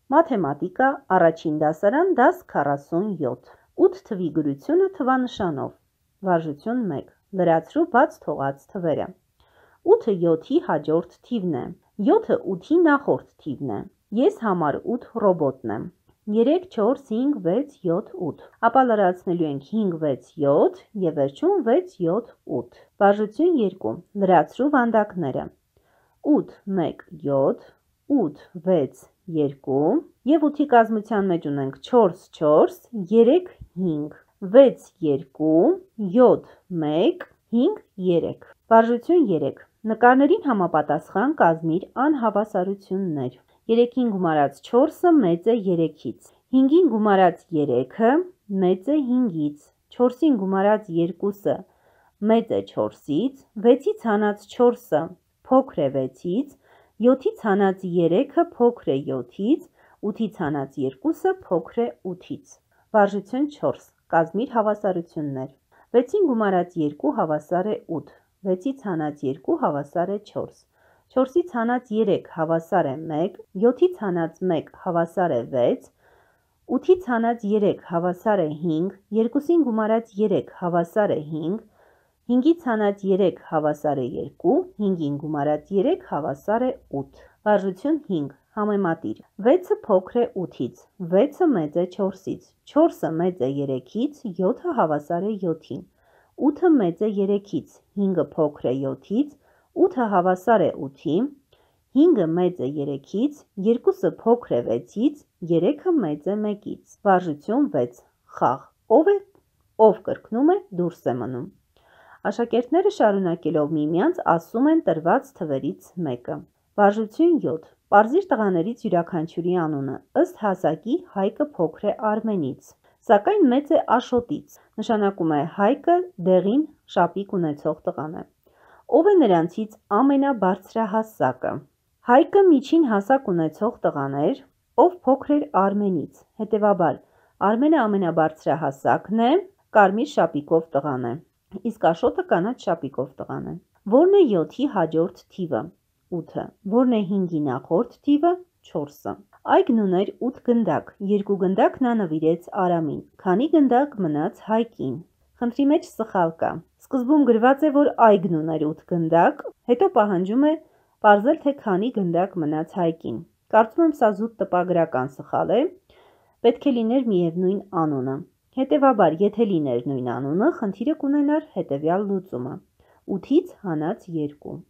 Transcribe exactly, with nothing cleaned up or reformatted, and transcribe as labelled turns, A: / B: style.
A: Մաթեմատիկա, առաջին դասարան, դաս քառասունյոթ, ութ թվի գրությունը թվանշանով, վարժություն մեկ, լրացրու բաց թողած թվերը, ութը յոթի հաջորդ թիվն է, յոթը ութի նախորդ թիվն է, ես համար ութ ռոբոտն եմ, երեք, չորս, հինգ, վեց, յոթ, ութ, ապա լրացնելու ենք հինգ, վեց, յոթ և վերջում վեց, յոթ, ութ, վարժություն երկու, լրացրու վանդակները, ութ, մեկ, յոթ, ութ, վեց, երկու և ութի կազմության մեջ ունենք չորս, չորս, երեք, հինգ, վեց, երկու, յոթ, մեկ, հինգ, երեք, վարժություն երեք, նկարներին համապատասխան կազմիր անհավասարություններ, երեքին գումարած չորսը մեծ է երեքից, հինգին գումարած երեքը մեծ է հինգից, չորսին գումարած երկուսը մեծ է չորսից, վեցից հանած չորսը փոքր է վեցից, յոթից հանած երեքը փոքր է յոթից, ութից հանած երկուսը փոքր է ութից, վարժություն չորս, կազմիր հավասարություններ, վեցին գումարած երկու հավասար է ութ, վեցից հանած երկու հավասար է չորս, չորսից հանած երեք հավասար է մեկ, յոթից հանած մեկ հավասար է վեց, ութից հանած երեք հավասար է հինգ, երկուսին գումարած երեք հավասար է հինգ, հինգից հանած երեք հավասար է երկու, հինգին գումարած երեք հավասար է ութ, վարժություն հինգ, համեմատիր, վեցը փոքր է ութից, վեցը մեծ է չորսից, չորսը մեծ է երեքից, յոթը հավասար է յոթին, ութը մեծ է երեքից, հինգը փոքր է յոթից, ութը հավասար է ութի, հինգը մեծ է երեքից, երկուսը փոքր է վեցից, երեքը մեծ է մեկից, վարժություն վեց, խաղ, ով է, ով կրկնում է, դուրս է մնում, աշակերտները շարունակելով միմյանց ասում են տրված թվերից մեկը, վարժություն յոթ, պարզիր տղաներից յուրաքանչյուրի անունը, ըստ հասակի Հայկը փոքր է Արմենից, սակայն մեծ է Աշոտից, նշանակում է Հայկը դեղին շապիկ ունեցող տղան է, ով է նրանցից ամենաբարձրահասակը, Հայկը միջին հասակ ունեցող տղան էր, ով փոքր էր Արմենից, հետևաբար Արմենը ամենաբարձրահասակն է, կարմիր շապիկով տղան է, իսկ Աշոտը կանաչ շապիկով տղան է, որն է յոթի հաջորդ թիվը, ութը, որն է հինգի նախորդ թիվը, չորսը, Այգն ուներ ութ գնդակ, երկու գնդակ նա նվիրեց Արամին, քանի գնդակ մնաց Հայկին, խնդրի մեջ սխալ կա, սկզբում գրված է, որ Այգն ուներ ութ գնդակ, հետո պահանջում է պարզել, թե քանի գնդակ մնաց Հայկին, կարծում եմ սա զուտ տպագրական սխալ է, պետք է լիներ միևնույն անունը, հետևաբար եթե լիներ նույն անունը, խնդիրը կունենար հետևյալ լուծումը, ութից հանած երկու,